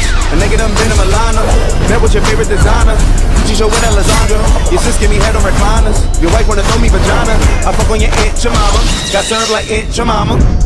Irish. A nigga done been in Milano. Met with your favorite designer. She's your winner, Alessandro. Your sis give me head on recliners. Your wife wanna throw me vagina. I fuck on your aunt, your mama. Got served like aunt, your mama.